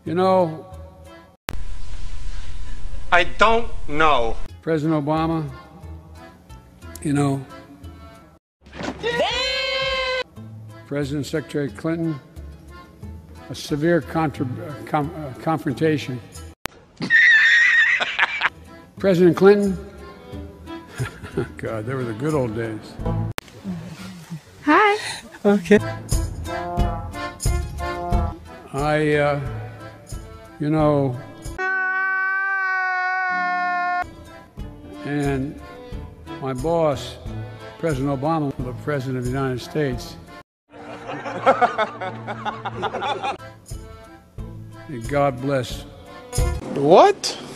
You know, I don't know. President Obama, you know, President Secretary Clinton, a severe confrontation. President Clinton, God, they were the good old days. Hi. Okay. You know, and my boss, President Obama, the President of the United States. And God bless. What?